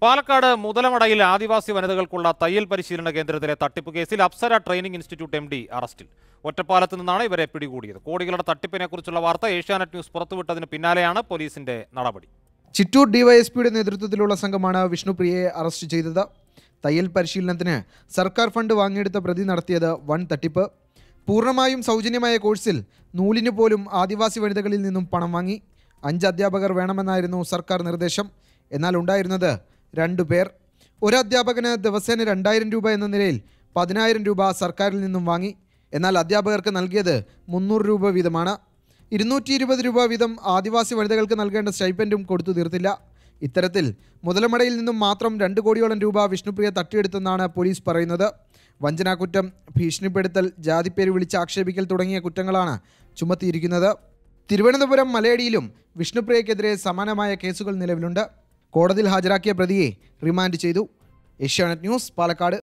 പാലക്കാട് മുതലമടയിൽ ആദിവാസി വനിതകൾക്കുള്ള തയ്യൽ പരിശീലന കേന്ദ്രത്തിലെ തട്ടിപ്പ് കേസിൽ അപ്സര ട്രെയിനിംഗ് ഇൻസ്റ്റിറ്റ്യൂട്ട് MD അറസ്റ്റിൽ. ഒറ്റപ്പാലത്ത് നിന്നാണ് ഇവരെ പിടികൂടിയത്. കോടികളുടെ തട്ടിപ്പിനെക്കുറിച്ചുള്ള വാർത്ത ഏഷ്യാനെറ്റ് ന്യൂസ് പുറത്തുവിട്ടതിന് പിന്നാലെയാണ് പോലീസിന്റെ നടപടി. ചിറ്റൂർ ഡിവൈഎസ്പിയുടെ നേതൃത്വത്തിലുള്ള സംഘമാണ് വിഷ്ണുപ്രിയയെ അറസ്റ്റ് ചെയ്തത്. തയ്യൽ പരിശീലനത്തിന് സർക്കാർ ഫണ്ട് വാങ്ങിയെടുത്ത പ്രതി നടത്തിയത് വൻ തട്ടിപ്പ്. പൂർണ്ണമായും സൗജന്യമായ കോഴ്സിൽ നൂലിന് പോലും ആദിവാസി വനിതകളിൽ നിന്നും പണം വാങ്ങി. 5 അധ്യാപകർ വേണമെന്നായിരുന്നു സർക്കാർ നിർദ്ദേശം. എന്നാൽ ഉണ്ടായിരുന്നത് 2 പേർ. ഒരു അധ്യാപകന് ദിവസേന 2000 രൂപ എന്ന നിലയിൽ 10000 രൂപ സർക്കാരിൽ നിന്നും വാങ്ങി. എന്നാൽ അധ്യാപകർക്ക് നൽകിയത് 300 രൂപ വീതമാണ്. 220 രൂപ വീതം ആദിവാസി വനിതകൾക്ക് നൽകേണ്ട സ്റ്റൈപ്പൻഡും കൊടുത്തു തീർത്തില്ല. ഇത്തരത്തിൽ മുതലമടയിൽ നിന്നും മാത്രം 2 കോടിയോളം രൂപ വിഷ്ണുപ്രിയ തട്ടിയെടുത്തെന്നാണ് പോലീസ് പറയുന്നത്. വഞ്ചനാക്കുറ്റം, ഭീഷണിപ്പെടുത്തൽ, ജാതിപ്പേര് വിളിച്ച് ആക്ഷേപിക്കൽ തുടങ്ങിയ കുറ്റങ്ങളാണ് ചുമത്തിയിരിക്കുന്നത്. തിരുവനന്തപുരം മലയടിയിലും വിഷ്ണുപ്രിയക്കെതിരെ സമാനമായ കേസുകൾ നിലവിലുണ്ട്. കോടതിയിൽ ഹാജരാക്കിയ പ്രതിയെ റിമാൻഡ് ചെയ്തു. ഏഷ്യാനെറ്റ് ന്യൂസ്, പാലക്കാട്.